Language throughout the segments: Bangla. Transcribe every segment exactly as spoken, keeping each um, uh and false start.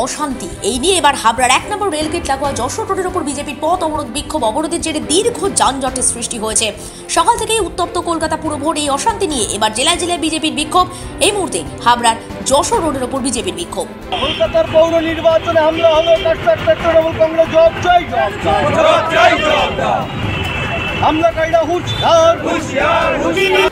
অশান্তি। এই নিয়ে এবার হাবড়ার এক নম্বর রেলগেট লাগোয়া যশোর রোডের ওপর বিজেপির পথ অবরোধ বিক্ষোভ অবরোধের জেরে দীর্ঘ যানজটের সৃষ্টি হয়েছে। সকাল থেকেই উত্তপ্ত কলকাতা পুরভোর এই অশান্তি নিয়ে এবার জেলায় জেলায় বিজেপির বিক্ষোভ। এই মুহূর্তে হাবড়ার যশোর রোডের ওপর বিজেপির বিক্ষোভ। কলকাতার পৌর নির্বাচনে হামলা হলো, তৃণমূল কংগ্রেস জবাব চাই, জবাব চাই, হামলাকারীরা হুঁশিয়ার, হুঁশিয়ার, হুঁশিয়ার।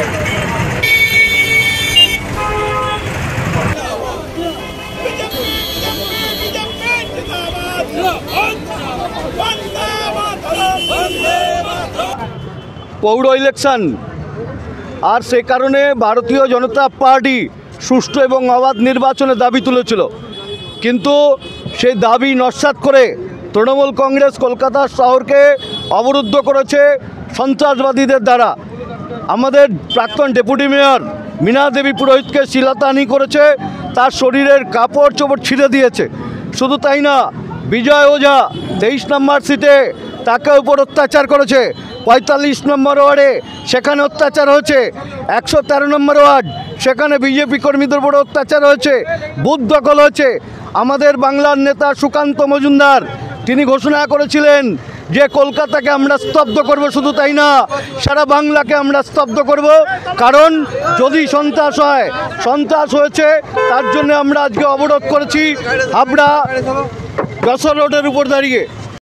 পৌর ইলেকশন আর সে কারণে ভারতীয় জনতা পার্টি সুষ্ঠু এবং অবাধ নির্বাচনের দাবি তুলেছিল, কিন্তু সেই দাবি নস্যাৎ করে তৃণমূল কংগ্রেস কলকাতা শহরকে অবরুদ্ধ করেছে সন্ত্রাসবাদীদের দ্বারা। আমাদের প্রাক্তন ডেপুটি মেয়র মীনা দেবী পুরোহিতকে শিলাতানি করেছে, তার শরীরের কাপড় চোপড় ছিঁড়ে দিয়েছে। শুধু তাই না, বিজয় ওঝা তেইশ নম্বর সিটে তাকে উপর অত্যাচার করেছে। পঁয়তাল্লিশ নম্বর ওয়ার্ডে সেখানে অত্যাচার হয়েছে। একশো তেরো নম্বর ওয়ার্ড সেখানে বিজেপি কর্মীদের উপর অত্যাচার হয়েছে, বুথ দখল হয়েছে। আমাদের বাংলার নেতা সুকান্ত মজুমদার তিনি ঘোষণা করেছিলেন যে কলকাতাকে আমরা স্তব্ধ করব, শুধু তাই না সারা বাংলাকে আমরা স্তব্ধ করব। কারণ যদি সন্ত্রাস হয়, সন্ত্রাস হয়েছে, তার জন্য আমরা আজকে অবরোধ করেছি হাবড়া যশোর রোডের উপর দাঁড়িয়ে।